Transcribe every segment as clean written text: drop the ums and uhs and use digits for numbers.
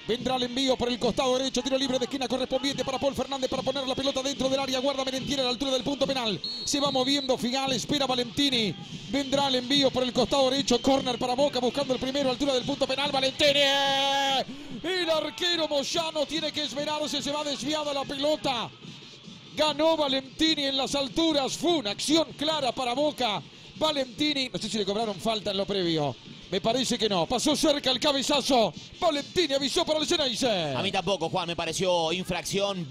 Vendrá el envío por el costado derecho, tiro libre de esquina correspondiente para Paul Fernández para poner la pelota dentro del área. Guarda Merentiel a la altura del punto penal. Se va moviendo Figal, espera Valentini. Vendrá el envío por el costado derecho, córner para Boca buscando el primero, altura del punto penal. Valentini. El arquero Moyano tiene que esmerarse, se va desviada la pelota. Ganó Valentini en las alturas, fue una acción clara para Boca. Valentini, no sé si le cobraron falta en lo previo. Me parece que no. Pasó cerca el cabezazo. Valentini avisó para el Ceneice. A mí tampoco, Juan. Me pareció infracción.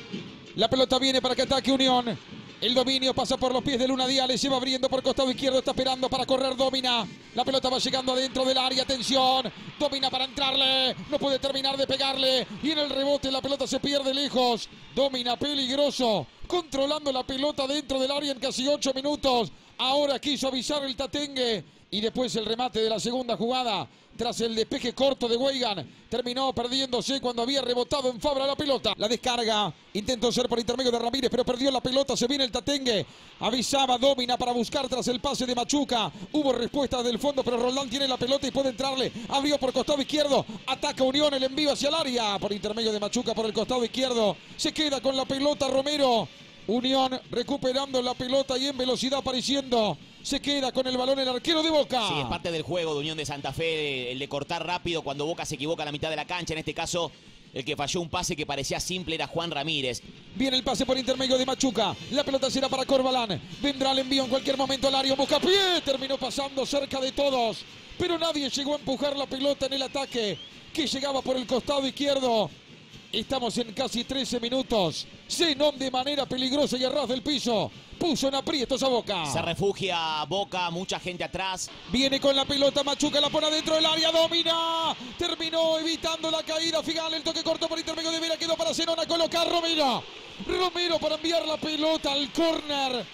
La pelota viene para que ataque Unión. El dominio pasa por los pies de Luna Díaz. Le lleva abriendo por el costado izquierdo. Está esperando para correr Domina. La pelota va llegando adentro del área. Atención. Domina para entrarle. No puede terminar de pegarle. Y en el rebote la pelota se pierde lejos. Domina peligroso. Controlando la pelota dentro del área en casi 8 minutos. Ahora quiso avisar el Tatengue. Y después el remate de la segunda jugada. Tras el despeje corto de Weigan. Terminó perdiéndose cuando había rebotado en Fabra la pelota. La descarga. Intentó ser por intermedio de Ramírez, pero perdió la pelota. Se viene el Tatengue. Avisaba Domina para buscar tras el pase de Machuca. Hubo respuesta del fondo, pero Roldán tiene la pelota y puede entrarle. Abrió por costado izquierdo. Ataca Unión, el envío hacia el área. Por intermedio de Machuca por el costado izquierdo. Se queda con la pelota Romero. Unión recuperando la pelota y en velocidad apareciendo. Se queda con el balón el arquero de Boca. Sí, es parte del juego de Unión de Santa Fe, el de cortar rápido cuando Boca se equivoca a la mitad de la cancha. En este caso, el que falló un pase que parecía simple era Juan Ramírez. Viene el pase por intermedio de Machuca. La pelota será para Corbalán. Vendrá el envío en cualquier momento al área. Buscapié. Terminó pasando cerca de todos. Pero nadie llegó a empujar la pelota en el ataque que llegaba por el costado izquierdo. Estamos en casi 13 minutos. Zenón de manera peligrosa y a ras del piso. Puso en aprietos a Boca. Se refugia Boca, mucha gente atrás. Viene con la pelota Machuca, la pone dentro del área, domina. Terminó evitando la caída. Figal, el toque corto por intermedio de Vera, quedó para Zenón a colocar Romero. Romero para enviar la pelota al córner.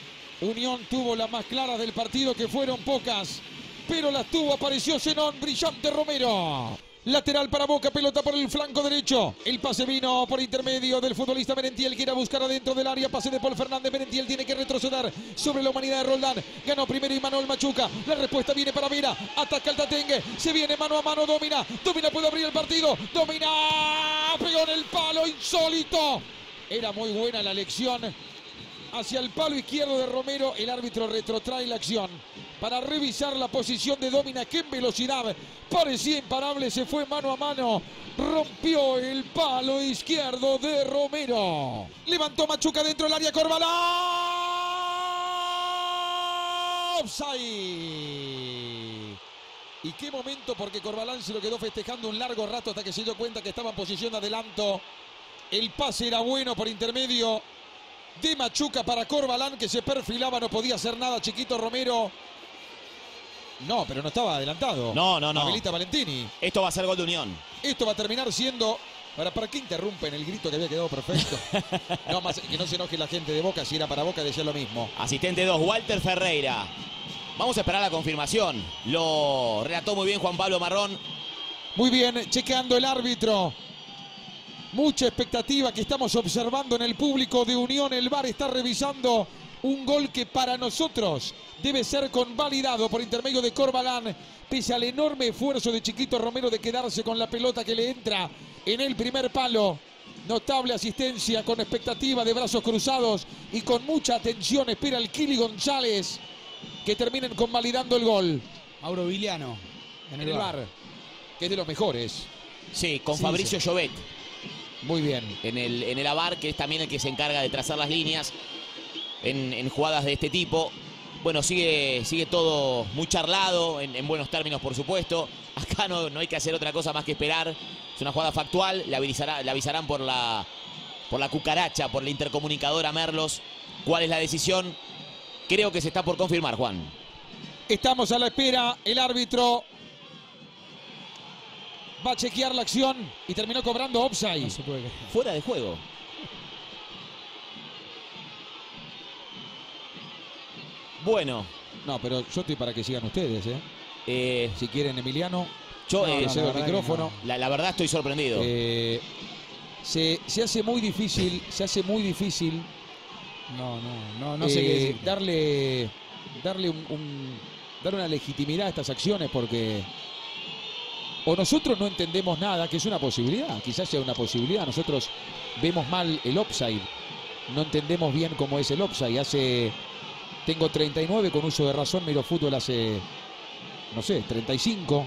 Unión tuvo la más clara del partido, que fueron pocas, pero las tuvo. Apareció Zenón, brillante Romero. Lateral para Boca, pelota por el flanco derecho. El pase vino por intermedio del futbolista Merentiel, que irá a buscar adentro del área. Pase de Paul Fernández. Merentiel tiene que retroceder sobre la humanidad de Roldán. Ganó primero Imanol Machuca. La respuesta viene para Vera. Ataca el Tatengue. Se viene mano a mano. Domina. Domina puede abrir el partido. Domina. Pegó en el palo. Insólito. Era muy buena la elección. Hacia el palo izquierdo de Romero. El árbitro retrotrae la acción para revisar la posición de Domina, que en velocidad parecía imparable. Se fue mano a mano. Rompió el palo izquierdo de Romero. Levantó Machuca dentro del área. Corbalán. Offside. Y qué momento, porque Corbalán se lo quedó festejando un largo rato hasta que se dio cuenta que estaba en posición de adelanto. El pase era bueno por intermedio de Machuca para Corbalán, que se perfilaba, no podía hacer nada Chiquito Romero. No, pero no estaba adelantado. No. Habilita Valentini. Esto va a ser gol de Unión. Esto va a terminar siendo... ¿Para qué interrumpen el grito que había quedado perfecto? No, más que no se enoje la gente de Boca. Si era para Boca, decía lo mismo. Asistente 2, Walter Ferreira. Vamos a esperar la confirmación. Lo relató muy bien Juan Pablo Marrón. Muy bien, chequeando el árbitro. Mucha expectativa que estamos observando en el público de Unión. El VAR está revisando un gol que para nosotros debe ser convalidado por intermedio de Corbalán, pese al enorme esfuerzo de Chiquito Romero de quedarse con la pelota que le entra en el primer palo. Notable asistencia, con expectativa, de brazos cruzados y con mucha atención. Espera el Kili González que terminen convalidando el gol. Mauro Viliano en el VAR, que es de los mejores. Sí, con Fabricio Llobet. Muy bien. En el AVAR, que es también el que se encarga de trazar las líneas en jugadas de este tipo. Bueno, sigue todo muy charlado, en buenos términos, por supuesto. Acá no hay que hacer otra cosa más que esperar. Es una jugada factual. Le avisarán por la cucaracha, por la intercomunicadora Merlos, cuál es la decisión. Creo que se está por confirmar, Juan. Estamos a la espera. El árbitro va a chequear la acción y terminó cobrando offside. No se puede quejar. Fuera de juego. Bueno. No, pero yo estoy para que sigan ustedes, si quieren, Emiliano. Yo cedo el micrófono. La verdad estoy sorprendido. Se hace muy difícil. No sé qué decir. Darle una legitimidad a estas acciones, porque O nosotros no entendemos nada, que es una posibilidad, quizás sea una posibilidad. Nosotros vemos mal el offside, no entendemos bien cómo es el offside. Tengo 39, con uso de razón miro fútbol hace, no sé, 35,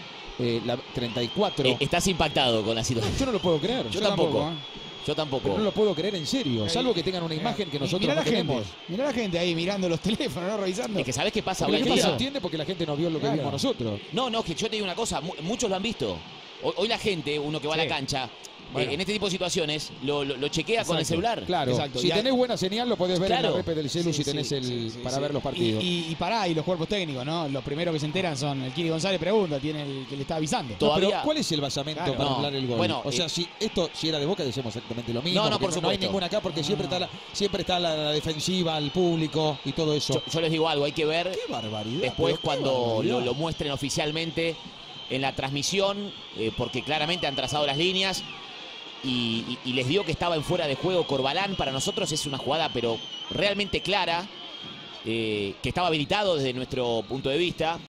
34. Estás impactado con la situación. Yo no lo puedo creer. Yo tampoco. Yo tampoco. Pero no lo puedo creer en serio, salvo que tengan una imagen que nosotros no tenemos. Mirá la gente ahí mirando los teléfonos, ¿no? Revisando. Es que ¿sabés qué pasa? La Hoy en gente día- no entiende porque la gente no vio lo que vimos nosotros. No, que yo te digo una cosa, muchos lo han visto. Hoy la gente, uno que va a la cancha, Bueno. en este tipo de situaciones, lo chequea con el celular. Claro, Exacto. si Y hay- tenés buena señal lo podés ver en Claro. la repe del celu Sí, si tenés sí, para sí. ver los partidos. Y pará, y los cuerpos técnicos, ¿no? Los primeros que se enteran son el Kiri González pregunta, tiene el que le está avisando. No, Todavía- pero ¿cuál es el basamento Claro. para No, hablar el gol? bueno, o sea, si era de Boca decimos exactamente lo mismo. No, porque por no hay supuesto. ninguna acá porque siempre está la defensiva, el público y todo eso. Yo les digo algo, hay que ver ¡Qué barbaridad! después pero qué cuando barbaridad! lo muestren oficialmente en la transmisión, porque claramente han trazado las líneas y les dio que estaba en fuera de juego Corbalán. Para nosotros es una jugada pero realmente clara, que estaba habilitado desde nuestro punto de vista.